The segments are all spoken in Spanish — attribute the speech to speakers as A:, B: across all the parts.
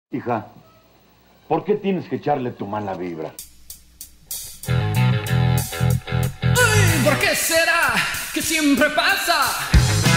A: Hija, ¿por qué tienes que echarle tu mala vibra?
B: Ay, ¿por qué será que siempre pasa?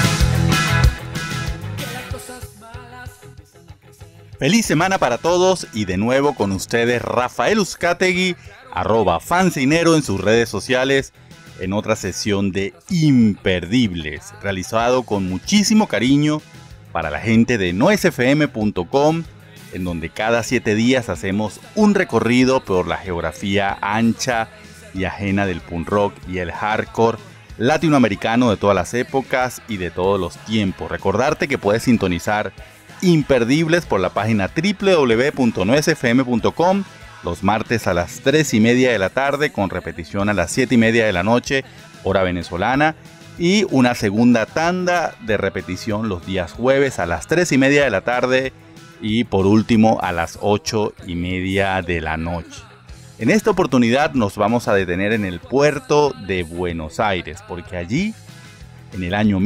B: Que las cosas malas empiezan a crecer.
C: Feliz semana para todos y de nuevo con ustedes Rafael Uzcategui, @fancinero en sus redes sociales, en otra sesión de Imperdibles, realizado con muchísimo cariño para la gente de noesfm.com, en donde cada 7 días hacemos un recorrido por la geografía ancha y ajena del punk rock y el hardcore latinoamericano de todas las épocas y de todos los tiempos. Recordarte que puedes sintonizar Imperdibles por la página www.noesfm.com los martes a las 3:30 de la tarde, con repetición a las 7:30 de la noche, hora venezolana, y una segunda tanda de repetición los días jueves a las 3:30 de la tarde y por último a las 8:30 de la noche. En esta oportunidad nos vamos a detener en el puerto de Buenos Aires, porque allí, en el año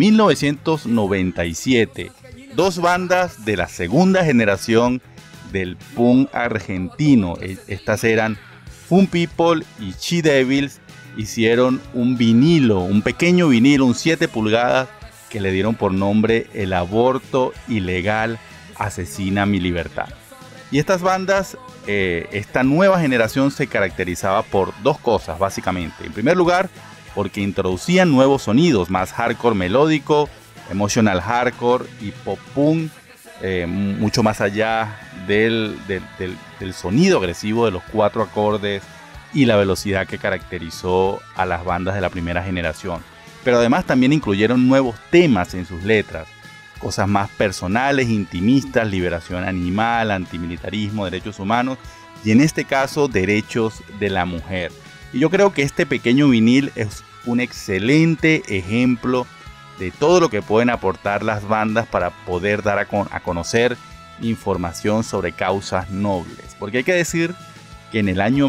C: 1997, dos bandas de la segunda generación del punk argentino, estas eran Fun People y She Devils, hicieron un vinilo, un pequeño vinilo, un 7 pulgadas, que le dieron por nombre El aborto ilegal asesina mi libertad. Y estas bandas, esta nueva generación se caracterizaba por dos cosas básicamente. En primer lugar, porque introducían nuevos sonidos, más hardcore melódico, emotional hardcore y pop punk, mucho más allá del sonido agresivo de los 4 acordes y la velocidad que caracterizó a las bandas de la primera generación. Pero además también incluyeron nuevos temas en sus letras, cosas más personales, intimistas, liberación animal, antimilitarismo, derechos humanos y en este caso derechos de la mujer. Y yo creo que este pequeño vinil es un excelente ejemplo de todo lo que pueden aportar las bandas para poder dar a conocer información sobre causas nobles. Porque hay que decir que en el año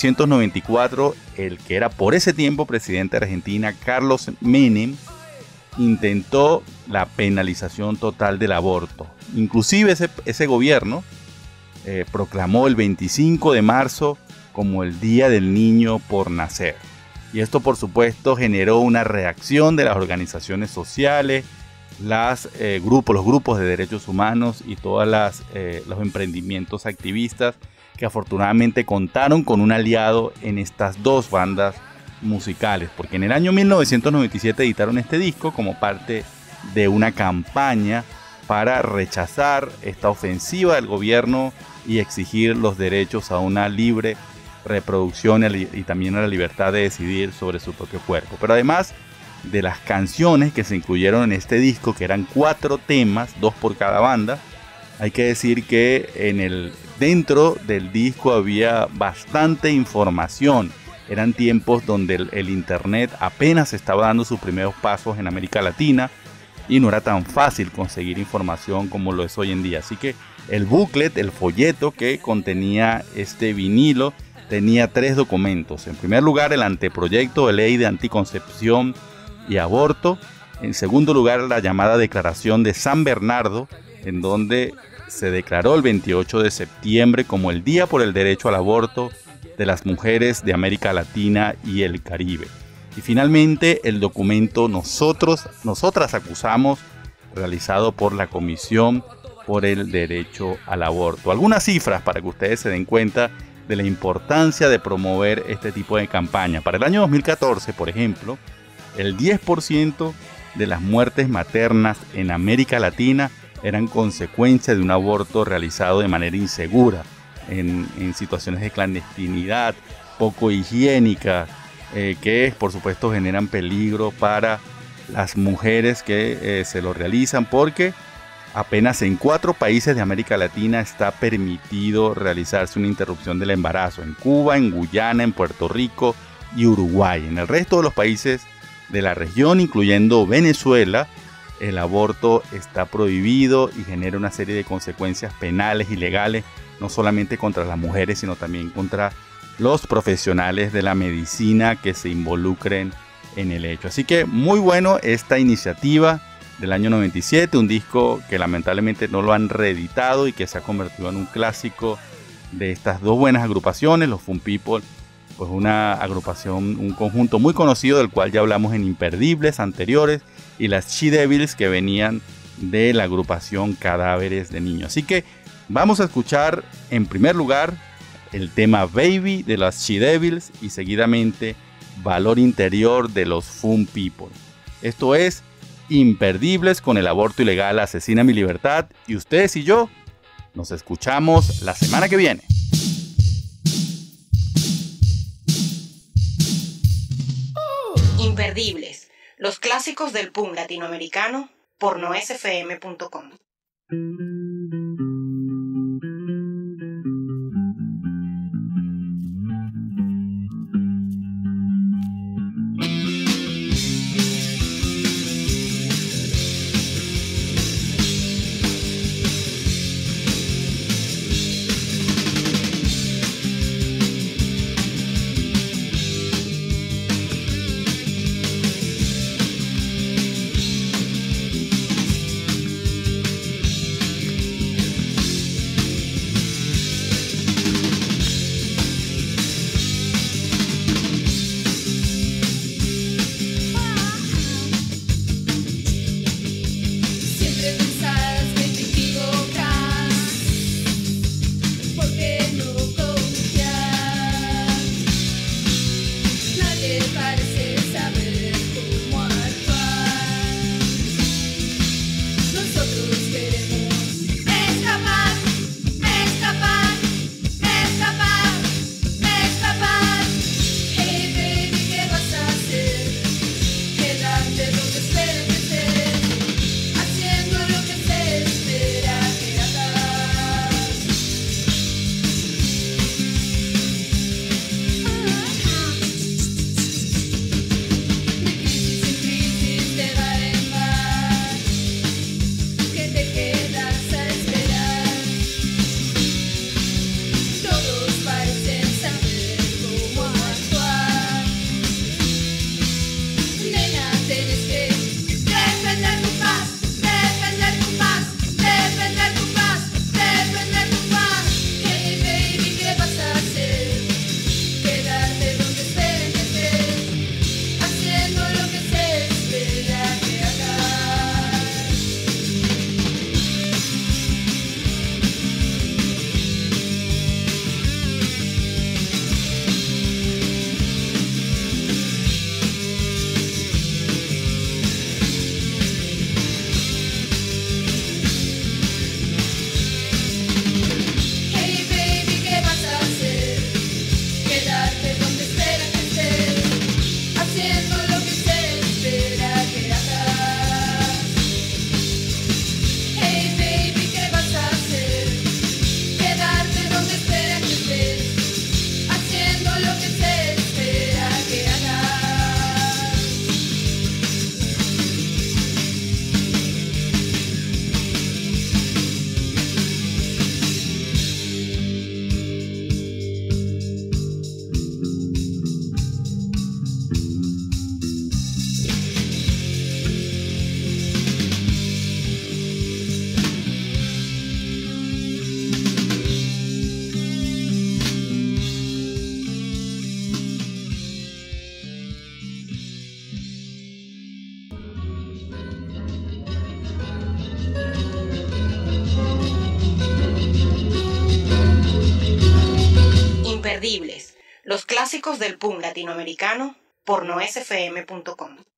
C: 1994, el que era por ese tiempo presidente de Argentina, Carlos Menem, intentó la penalización total del aborto. Inclusive ese gobierno proclamó el 25 de marzo como el Día del Niño por Nacer. Y esto, por supuesto, generó una reacción de las organizaciones sociales, los grupos de derechos humanos y todos los emprendimientos activistas, que afortunadamente contaron con un aliado en estas dos bandas musicales, porque en el año 1997 editaron este disco como parte de una campaña para rechazar esta ofensiva del gobierno y exigir los derechos a una libre reproducción y también a la libertad de decidir sobre su propio cuerpo. Pero además de las canciones que se incluyeron en este disco, que eran 4 temas, 2 por cada banda, hay que decir que dentro del disco había bastante información. Eran tiempos donde el internet apenas estaba dando sus primeros pasos en América Latina y no era tan fácil conseguir información como lo es hoy en día. Así que el booklet, el folleto que contenía este vinilo, tenía 3 documentos. En primer lugar, el anteproyecto de ley de anticoncepción y aborto. En segundo lugar, la llamada Declaración de San Bernardo, en donde se declaró el 28 de septiembre como el Día por el Derecho al Aborto de las mujeres de América Latina y el Caribe. Y finalmente el documento Nosotras Acusamos, realizado por la Comisión por el Derecho al Aborto. Algunas cifras para que ustedes se den cuenta de la importancia de promover este tipo de campaña. Para el año 2014, por ejemplo, el 10% de las muertes maternas en América Latina eran consecuencia de un aborto realizado de manera insegura, en situaciones de clandestinidad, poco higiénica, que por supuesto generan peligro para las mujeres que se lo realizan, porque apenas en 4 países de América Latina está permitido realizarse una interrupción del embarazo: en Cuba, en Guyana, en Puerto Rico y Uruguay. En el resto de los países de la región, incluyendo Venezuela, el aborto está prohibido y genera una serie de consecuencias penales y legales, no solamente contra las mujeres, sino también contra los profesionales de la medicina que se involucren en el hecho. Así que muy bueno esta iniciativa del año 97, un disco que lamentablemente no lo han reeditado y que se ha convertido en un clásico de estas dos buenas agrupaciones, los Fun People, pues una agrupación, un conjunto muy conocido del cual ya hablamos en Imperdibles anteriores, y las She Devils, que venían de la agrupación Cadáveres de Niños. Así que vamos a escuchar en primer lugar el tema Baby de las She Devils y seguidamente Valor Interior de los Fun People. Esto es Imperdibles con el aborto ilegal asesina mi libertad, y ustedes y yo nos escuchamos la semana que viene.
D: Imperdibles, los clásicos del punk latinoamericano por noesfm.com. Imperdibles, los clásicos del punk latinoamericano por noesfm.com.